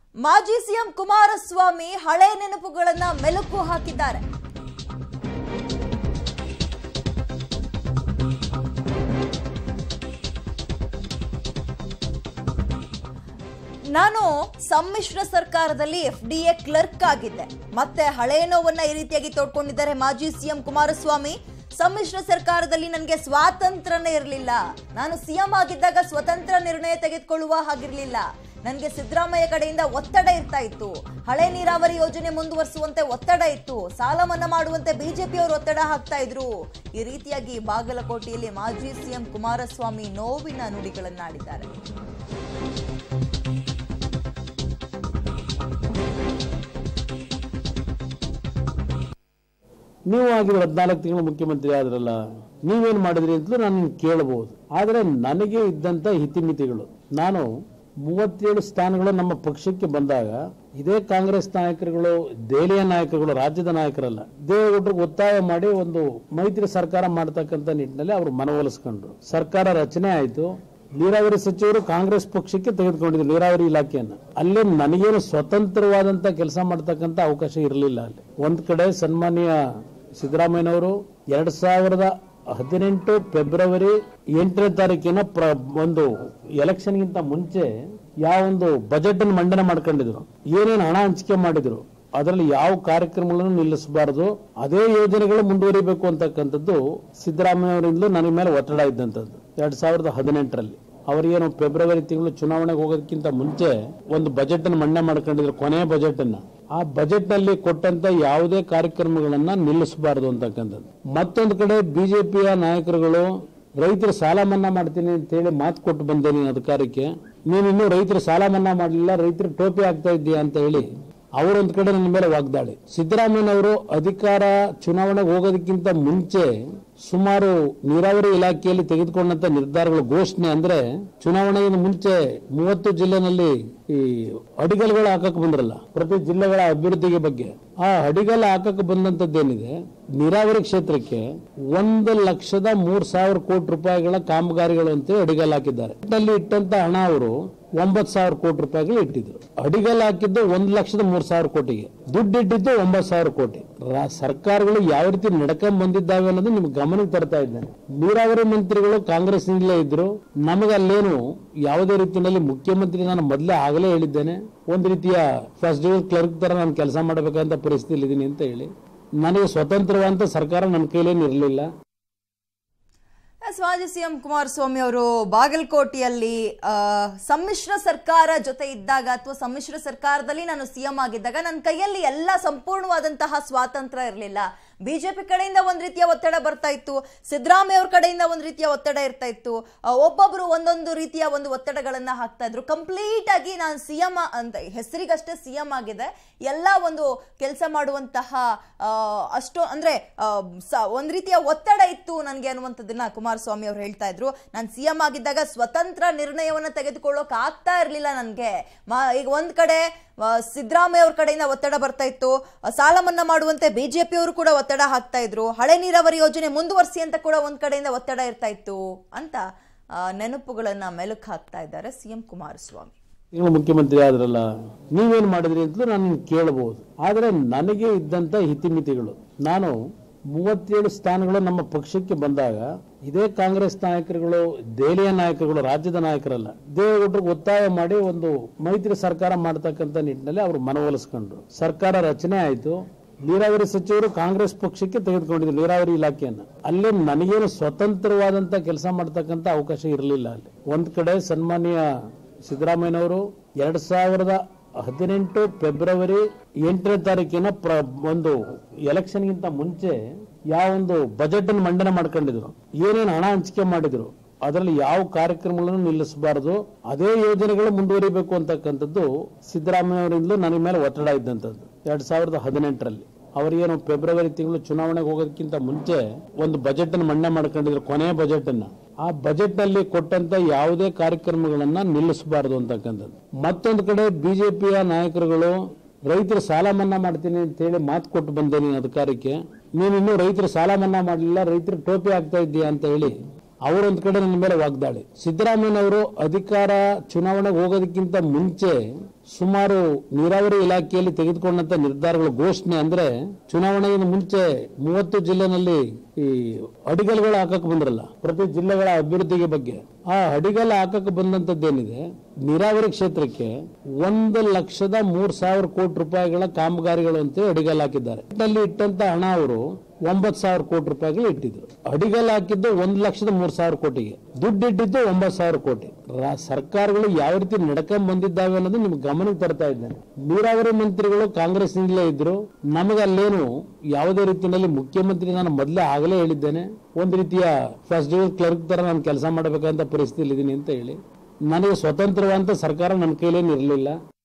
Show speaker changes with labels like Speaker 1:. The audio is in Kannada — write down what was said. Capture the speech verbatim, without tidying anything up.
Speaker 1: ಮಾಜಿ ಸಿಎಂ ಕುಮಾರಸ್ವಾಮಿ ಹಳೆ ನೆನಪುಗಳನ್ನ ಮೆಲುಕು ಹಾಕಿದ್ದಾರೆ. ನಾನು ಸಮ್ಮಿಶ್ರ ಸರ್ಕಾರದಲ್ಲಿ ಎಫ್ಡಿಎ ಕ್ಲರ್ಕ್ ಆಗಿದ್ದೆ. ಮತ್ತೆ ಹಳೆ ನೋವನ್ನ ಈ ರೀತಿಯಾಗಿ ತೋಡ್ಕೊಂಡಿದ್ದಾರೆ ಮಾಜಿ ಸಿಎಂ ಕುಮಾರಸ್ವಾಮಿ. ಸಮ್ಮಿಶ್ರ ಸರ್ಕಾರದಲ್ಲಿ ನನಗೆ ಸ್ವಾತಂತ್ರ್ಯನೇ ಇರಲಿಲ್ಲ. ನಾನು ಸಿಎಂ ಆಗಿದ್ದಾಗ ಸ್ವತಂತ್ರ ನಿರ್ಣಯ ತೆಗೆದುಕೊಳ್ಳುವ ಹಾಗಿರ್ಲಿಲ್ಲ. ನನಗೆ ಸಿದ್ದರಾಮಯ್ಯ ಕಡೆಯಿಂದ ಒತ್ತಡ ಇರ್ತಾ ಇತ್ತು. ಹಳೆ ನೀರಾವರಿ ಯೋಜನೆ ಮುಂದುವರಿಸುವಂತೆ ಒತ್ತಡ ಇತ್ತು. ಸಾಲ ಮನ್ನಾ ಮಾಡುವಂತೆ ಬಿಜೆಪಿಯವರು ಒತ್ತಡ ಹಾಕ್ತಾ ಇದ್ರು. ಈ ರೀತಿಯಾಗಿ ಬಾಗಲಕೋಟೆಯಲ್ಲಿ ಮಾಜಿ ಸಿಎಂ ಕುಮಾರಸ್ವಾಮಿ ನೋವಿನ ನುಡಿಗಳನ್ನಾಡಿದ್ದಾರೆ.
Speaker 2: ನೀವು ಆಗಿದ್ರೆ ಹದಿನಾಲ್ಕು ತಿಂಗಳು ಮುಖ್ಯಮಂತ್ರಿ ಆದ್ರಲ್ಲ, ನೀವೇನು ಮಾಡಿದ್ರಿ ಅಂತಲೂ ನಾನು ಕೇಳಬಹುದು. ಆದರೆ ನನಗೆ ಇದ್ದಂತ ಹಿತಿಮಿತಿಗಳು, ನಾನು ಮೂವತ್ತೇಳು ಸ್ಥಾನಗಳು ನಮ್ಮ ಪಕ್ಷಕ್ಕೆ ಬಂದಾಗ ಇದೇ ಕಾಂಗ್ರೆಸ್ ನಾಯಕರುಗಳು, ದೆಹಲಿಯ ನಾಯಕರುಗಳು, ರಾಜ್ಯದ ನಾಯಕರಲ್ಲ, ದೇವೇಗೌಡರಿಗೆ ಒತ್ತಾಯ ಮಾಡಿ ಒಂದು ಮೈತ್ರಿ ಸರ್ಕಾರ ಮಾಡತಕ್ಕಂತ ನಿಟ್ಟಿನಲ್ಲಿ ಅವರು ಮನವೊಲಿಸ್ಕೊಂಡ್ರು. ಸರ್ಕಾರ ರಚನೆ ಆಯಿತು. ನೀರಾವರಿ ಸಚಿವರು ಕಾಂಗ್ರೆಸ್ ಪಕ್ಷಕ್ಕೆ ತೆಗೆದುಕೊಂಡಿದ್ರು ನೀರಾವರಿ ಇಲಾಖೆಯನ್ನು. ಅಲ್ಲಿ ನನಗೇನು ಸ್ವತಂತ್ರವಾದಂತ ಕೆಲಸ ಮಾಡತಕ್ಕಂತ ಅವಕಾಶ ಇರಲಿಲ್ಲ. ಅಲ್ಲಿ ಒಂದ್ ಕಡೆ ಸನ್ಮಾನ್ಯ ಸಿದ್ದರಾಮಯ್ಯನವರು ಎರಡ್ ಸಾವಿರದ ಹದಿನೆಂಟು ಫೆಬ್ರವರಿ ಎಂಟನೇ ತಾರೀಕಿನ ಒಂದು ಎಲೆಕ್ಷನ್ಗಿಂತ ಮುಂಚೆ ಯಾವೊಂದು ಬಜೆಟ್ ಅನ್ನು ಮಂಡನೆ ಮಾಡ್ಕೊಂಡಿದ್ರು, ಏನೇನು ಹಣ ಹಂಚಿಕೆ ಮಾಡಿದ್ರು, ಅದರಲ್ಲಿ ಯಾವ ಕಾರ್ಯಕ್ರಮಗಳನ್ನು ನಿಲ್ಲಿಸಬಾರದು, ಅದೇ ಯೋಜನೆಗಳು ಮುಂದುವರಿಬೇಕು ಅಂತಕ್ಕಂಥದ್ದು ಸಿದ್ದರಾಮಯ್ಯ ಅವರಿಂದಲೂ ನನ್ನ ಮೇಲೆ ಒತ್ತಡ ಇದ್ದಂಥದ್ದು. ಎರಡ್ ಸಾವಿರದ ಹದಿನೆಂಟರಲ್ಲಿ ಅವರೇನು ಫೆಬ್ರವರಿ ತಿಂಗಳು ಚುನಾವಣೆಗೆ ಹೋಗೋದಕ್ಕಿಂತ ಮುಂಚೆ ಒಂದು ಬಜೆಟ್ ಅನ್ನು ಮಂಡನೆ ಮಾಡ್ಕೊಂಡಿದ್ರು, ಕೊನೆಯ ಬಜೆಟ್ ಅನ್ನ. ಆ ಬಜೆಟ್ ನಲ್ಲಿ ಕೊಟ್ಟಂತ ಯಾವುದೇ ಕಾರ್ಯಕ್ರಮಗಳನ್ನ ನಿಲ್ಲಿಸಬಾರದು ಅಂತಕ್ಕಂಥದ್ದು. ಮತ್ತೊಂದು ಕಡೆ ಬಿಜೆಪಿಯ ನಾಯಕರುಗಳು ರೈತರ ಸಾಲ ಮನ್ನಾ ಮಾಡ್ತೀನಿ ಅಂತ ಹೇಳಿ ಮಾತು ಕೊಟ್ಟು ಬಂದೆ ನೀನು ಅಧಿಕಾರಕ್ಕೆ, ನೀನು ಇನ್ನೂ ರೈತರ ಸಾಲ ಮನ್ನಾ ಮಾಡಲಿಲ್ಲ, ರೈತರ ಟೋಪಿ ಆಗ್ತಾ ಇದ್ದೀಯಾ ಅಂತ ಹೇಳಿ ಅವರೊಂದು ಕಡೆ ನನ್ನ ಮೇಲೆ ವಾಗ್ದಾಳಿ. ಸಿದ್ದರಾಮಯ್ಯನವರು ಅಧಿಕಾರ ಚುನಾವಣೆಗೆ ಹೋಗೋದಕ್ಕಿಂತ ಮುಂಚೆ ಸುಮಾರು ನೀರಾವರಿ ಇಲಾಖೆಯಲ್ಲಿ ತೆಗೆದುಕೊಂಡಂತ ನಿರ್ಧಾರಗಳು ಘೋಷಣೆ ಅಂದ್ರೆ, ಚುನಾವಣೆಯಿಂದ ಮುಂಚೆ ಮೂವತ್ತು ಜಿಲ್ಲೆನಲ್ಲಿ ಈ ಅಡಿಗಲ್ಗಳು ಹಾಕಕ್ ಬಂದ್ರಲ್ಲ, ಪ್ರತಿ ಜಿಲ್ಲೆಗಳ ಅಭಿವೃದ್ಧಿಗೆ ಬಗ್ಗೆ ಆ ಅಡಿಗಲ್ ಹಾಕಕ್ ಬಂದಂತದ್ದೇನಿದೆ, ನೀರಾವರಿ ಕ್ಷೇತ್ರಕ್ಕೆ ಒಂದು ಲಕ್ಷದ ಮೂರ್ ಸಾವಿರ ಕೋಟಿ ರೂಪಾಯಿಗಳ ಕಾಮಗಾರಿಗಳು ಅಂತ ಅಡಿಗಲ್ ಹಾಕಿದ್ದಾರೆ. ಅಲ್ಲಿ ಇಟ್ಟಂತ ಹಣ ಅವರು ಒಂಬತ್ತು ಸಾವಿರ ಕೋಟಿ ರೂಪಾಯಿಗಳು ಇಟ್ಟಿದ್ರು. ಅಡಿಗಲ್ ಹಾಕಿದ್ದು ಒಂದ್ ಲಕ್ಷದ ಮೂರ್ ಸಾವಿರ ಕೋಟಿಗೆ, ದುಡ್ಡು ಇಟ್ಟಿದ್ದು ಒಂಬತ್ತು ಸಾವಿರ ಕೋಟಿ. ಸರ್ಕಾರಗಳು ಯಾವ ರೀತಿ ನಡ್ಕೊಂಡ್ ಬಂದಿದ್ದಾವೆ ಅನ್ನೋದು ನಿಮ್ಗೆ ಗಮನಕ್ಕೆ ತರ್ತಾ ಇದ್ದೇನೆ. ನೀರಾವರಿ ಮಂತ್ರಿಗಳು ಕಾಂಗ್ರೆಸ್ ನಿಂದಲೇ ಇದ್ರು. ನಮಗೆ ಅಲ್ಲೇನು ಯಾವುದೇ ರೀತಿಯಲ್ಲಿ ಮುಖ್ಯಮಂತ್ರಿ, ನಾನು ಮೊದಲೇ ಆಗಲೇ ಹೇಳಿದ್ದೇನೆ, ಒಂದು ರೀತಿಯ ಫಸ್ಟ್ ಡಿವಿಷನ್ ಕ್ಲರ್ಕ್ ತರ ನಾನು ಕೆಲಸ ಮಾಡಬೇಕಂತ ಪರಿಸ್ಥಿತಿ ಇದೀನಿ ಅಂತ ಹೇಳಿ. ನನಗೆ ಸ್ವತಂತ್ರವಾದಂತ ಸರ್ಕಾರ ನನ್ನ ಕೈಲೇನು ಇರಲಿಲ್ಲ.
Speaker 1: ಮಾಜಿ ಸಿಎಂ ಕುಮಾರಸ್ವಾಮಿ ಅವರು ಬಾಗಲಕೋಟೆಯಲ್ಲಿ ಸಮ್ಮಿಶ್ರ ಸರ್ಕಾರ ಜೊತೆ ಇದ್ದಾಗ ಅಥವಾ ಸಮ್ಮಿಶ್ರ ಸರ್ಕಾರದಲ್ಲಿ ನಾನು ಸಿಎಂ ಆಗಿದ್ದಾಗ ನನ್ನ ಕೈಯಲ್ಲಿ ಎಲ್ಲ ಸಂಪೂರ್ಣವಾದಂತಹ ಸ್ವಾತಂತ್ರ್ಯ ಇರಲಿಲ್ಲ. ಬಿಜೆಪಿ ಕಡೆಯಿಂದ ಒಂದ್ ರೀತಿಯ ಒತ್ತಡ ಬರ್ತಾ ಇತ್ತು, ಸಿದ್ದರಾಮಯ್ಯ ಅವ್ರ ಕಡೆಯಿಂದ ಒಂದ್ ರೀತಿಯ ಒತ್ತಡ ಇರ್ತಾ ಇತ್ತು. ಒಬ್ಬೊಬ್ರು ಒಂದೊಂದು ರೀತಿಯ ಒಂದು ಒತ್ತಡಗಳನ್ನ ಹಾಕ್ತಾ ಇದ್ರು. ಕಂಪ್ಲೀಟ್ ಆಗಿ ನಾನು ಸಿಎಂ ಅಂತ ಹೆಸರಿಗಷ್ಟೇ ಸಿಎಂ ಆಗಿದೆ, ಎಲ್ಲ ಒಂದು ಕೆಲಸ ಮಾಡುವಂತಹ ಅಷ್ಟು ಅಂದ್ರೆ ಒಂದ್ ರೀತಿಯ ಒತ್ತಡ ಇತ್ತು ನನಗೆ ಅನ್ನುವಂಥದ್ದನ್ನ ಕುಮಾರಸ್ವಾಮಿ ಅವ್ರು ಹೇಳ್ತಾ ಇದ್ರು. ನಾನು ಸಿಎಂ ಆಗಿದ್ದಾಗ ಸ್ವತಂತ್ರ ನಿರ್ಣಯವನ್ನ ತೆಗೆದುಕೊಳ್ಳೋಕೆ ಆಗ್ತಾ ಇರ್ಲಿಲ್ಲ ನನಗೆ. ಈಗ ಒಂದ್ ಕಡೆ ಸಿದ್ದರಾಮಯ್ಯ ಅವ್ರ ಕಡೆಯಿಂದ ಒತ್ತಡ ಬರ್ತಾ ಇತ್ತು, ಸಾಲ ಮನ್ನಾ ಮಾಡುವಂತೆ ಬಿಜೆಪಿ ಅವರು ಕೂಡ ಒತ್ತಡ ಹಾಕ್ತಾ ಇದ್ರು, ಹಳೆ ನೀರಾವರಿ ಯೋಜನೆ ಮುಂದುವರಿಸಿ ಅಂತ ಕೂಡ ಒಂದ್ ಕಡೆಯಿಂದ ಒತ್ತಡ ಇರ್ತಾ ಇತ್ತು ಅಂತ ನೆನಪುಗಳನ್ನ ಮೆಲುಕು ಹಾಕ್ತಾ ಇದ್ದಾರೆ ಸಿಎಂ ಕುಮಾರಸ್ವಾಮಿ.
Speaker 2: ನೀವು ಮುಖ್ಯಮಂತ್ರಿ ಆದ್ರಲ್ಲ, ನೀವೇನು ಮಾಡಿದ್ರಿ ಅಂತಲೂ ನಾನು ಕೇಳಬಹುದು. ಆದರೆ ನನಗೆ ಇದ್ದಂತ ಹಿತಿಮಿತಿಗಳು, ನಾನು ಮೂವತ್ತೇಳು ಸ್ಥಾನಗಳು ನಮ್ಮ ಪಕ್ಷಕ್ಕೆ ಬಂದಾಗ ಇದೇ ಕಾಂಗ್ರೆಸ್ ನಾಯಕರುಗಳು, ದೆಹಲಿಯ ನಾಯಕರುಗಳು, ರಾಜ್ಯದ ನಾಯಕರಲ್ಲ, ದೇವೇಗೌಡರಿಗೆ ಒತ್ತಾಯ ಮಾಡಿ ಒಂದು ಮೈತ್ರಿ ಸರ್ಕಾರ ಮಾಡತಕ್ಕಂತ ನಿಟ್ಟಿನಲ್ಲಿ ಅವರು ಮನವೊಲಿಸ್ಕೊಂಡ್ರು. ಸರ್ಕಾರ ರಚನೆ ಆಯಿತು. ನೀರಾವರಿ ಸಚಿವರು ಕಾಂಗ್ರೆಸ್ ಪಕ್ಷಕ್ಕೆ ತೆಗೆದುಕೊಂಡಿದ್ರು ನೀರಾವರಿ ಇಲಾಖೆಯನ್ನು. ಅಲ್ಲಿ ನನಗೇನು ಸ್ವತಂತ್ರವಾದಂತ ಕೆಲಸ ಮಾಡತಕ್ಕಂತ ಅವಕಾಶ ಇರಲಿಲ್ಲ. ಅಲ್ಲಿ ಒಂದ್ ಕಡೆ ಸನ್ಮಾನ್ಯ ಸಿದ್ದರಾಮಯ್ಯನವರು ಎರಡ್ ಸಾವಿರದ ಹದಿನೆಂಟು ಫೆಬ್ರವರಿ ಎಂಟನೇ ತಾರೀಕಿನ ಒಂದು ಎಲೆಕ್ಷನ್ಗಿಂತ ಮುಂಚೆ ಯಾವೊಂದು ಬಜೆಟ್ ಅನ್ನು ಮಂಡನೆ ಮಾಡ್ಕೊಂಡಿದ್ರು, ಏನೇನು ಹಣ ಹಂಚಿಕೆ ಮಾಡಿದ್ರು, ಅದರಲ್ಲಿ ಯಾವ ಕಾರ್ಯಕ್ರಮಗಳನ್ನು ನಿಲ್ಲಿಸಬಾರದು, ಅದೇ ಯೋಜನೆಗಳು ಮುಂದುವರಿಬೇಕು ಅಂತಕ್ಕಂಥದ್ದು ಸಿದ್ದರಾಮಯ್ಯ ಅವರಿಂದಲೂ ನನ್ನ ಮೇಲೆ ಒತ್ತಡ ಇದ್ದಂಥದ್ದು. ಎರಡ್ ಸಾವಿರದ ಹದಿನೆಂಟರಲ್ಲಿ ಅವರೇನು ಫೆಬ್ರವರಿ ತಿಂಗಳು ಚುನಾವಣೆಗೆ ಹೋಗೋದಕ್ಕಿಂತ ಮುಂಚೆ ಒಂದು ಬಜೆಟ್ ಅನ್ನು ಮಂಡನೆ ಮಾಡ್ಕೊಂಡಿದ್ರು, ಕೊನೆಯ ಬಜೆಟ್ ಅನ್ನ. ಆ ಬಜೆಟ್ ನಲ್ಲಿ ಕೊಟ್ಟಂತ ಯಾವುದೇ ಕಾರ್ಯಕ್ರಮಗಳನ್ನ ನಿಲ್ಲಿಸಬಾರದು ಅಂತಕ್ಕಂಥದ್ದು. ಮತ್ತೊಂದು ಕಡೆ ಬಿಜೆಪಿಯ ನಾಯಕರುಗಳು ರೈತರ ಸಾಲ ಮನ್ನಾ ಮಾಡ್ತೀನಿ ಅಂತ ಹೇಳಿ ಮಾತು ಕೊಟ್ಟು ಬಂದೆ ನೀನು ಅಧಿಕಾರಕ್ಕೆ, ನೀನು ಇನ್ನೂ ರೈತರ ಸಾಲ ಮನ್ನಾ ಮಾಡಲಿಲ್ಲ, ರೈತರ ಟೋಪಿ ಆಗ್ತಾ ಇದ್ದೀಯಾ ಅಂತ ಹೇಳಿ ಅವರೊಂದ್ ಕಡೆ ನನ್ನ ಮೇಲೆ ವಾಗ್ದಾಳಿ. ಸಿದ್ದರಾಮಯ್ಯನವರು ಅಧಿಕಾರ ಚುನಾವಣೆಗೆ ಹೋಗೋದಕ್ಕಿಂತ ಮುಂಚೆ ಸುಮಾರು ನೀರಾವರಿ ಇಲಾಖೆಯಲ್ಲಿ ತೆಗೆದುಕೊಂಡಂತ ನಿರ್ಧಾರಗಳು ಘೋಷಣೆ ಅಂದ್ರೆ ಚುನಾವಣೆಗಿಂತ ಮುಂಚೆ ಮೂವತ್ತು ಜಿಲ್ಲೆನಲ್ಲಿ ಈ ಅಡಿಗಲ್ಗಳು ಹಾಕಕ್ ಬಂದ್ರಲ್ಲ ಪ್ರತಿ ಜಿಲ್ಲೆಗಳ ಅಭಿವೃದ್ಧಿಗೆ ಬಗ್ಗೆ, ಆ ಅಡಿಗಲ್ ಹಾಕಕ್ ಬಂದಂತದ್ದೇನಿದೆ ನೀರಾವರಿ ಕ್ಷೇತ್ರಕ್ಕೆ ಒಂದು ಲಕ್ಷದ ಮೂರ್ ಸಾವಿರ ಕೋಟಿ ರೂಪಾಯಿಗಳ ಕಾಮಗಾರಿಗಳು ಅಂತ ಅಡಿಗಲ್ ಹಾಕಿದ್ದಾರೆ. ನಲ್ಲಿ ಇಟ್ಟಂತ ಹಣ ಅವರು ಒಂಬತ್ತು ಸಾವಿರ ಕೋಟಿ ರೂಪಾಯಿಗಳು ಇಟ್ಟಿದ್ರು. ಅಡಿಗಲ್ ಹಾಕಿದ್ದು ಒಂದ್ ಲಕ್ಷದ ಮೂರ್ ಸಾವಿರ ಕೋಟಿಗೆ, ದುಡ್ಡು ಇಟ್ಟಿದ್ದು ಒಂಬತ್ತು ಸಾವಿರ ಕೋಟಿ. ಸರ್ಕಾರಗಳು ಯಾವ ರೀತಿ ನಡ್ಕೊಂಡ್ ಬಂದಿದ್ದಾವೆ ಅನ್ನೋದು ನಿಮ್ಗೆ ಗಮನಕ್ಕೆ ತರ್ತಾ ಇದ್ದೇನೆ. ನೀರಾವರಿ ಮಂತ್ರಿಗಳು ಕಾಂಗ್ರೆಸ್ ನಿಂದಲೇ ಇದ್ರು. ನಮಗಲ್ಲೇನು ಯಾವುದೇ ರೀತಿಯಲ್ಲಿ ಮುಖ್ಯಮಂತ್ರಿ ನಾನು ಮೊದಲೇ ಆಗಲೇ ಹೇಳಿದ್ದೇನೆ, ಒಂದ್ ರೀತಿಯ ಫಸ್ಟ್ ಡಿವಿಷನ್ ಕ್ಲರ್ಕ್ ತರ ನಾನು ಕೆಲಸ ಮಾಡಬೇಕಂತ ಪರಿಸ್ಥಿತಿ ಇದೀನಿ ಅಂತ ಹೇಳಿ. ನನಗೆ ಸ್ವತಂತ್ರವಾದಂತ ಸರ್ಕಾರ ನನ್ನ ಕೈಲೇನು ಇರಲಿಲ್ಲ.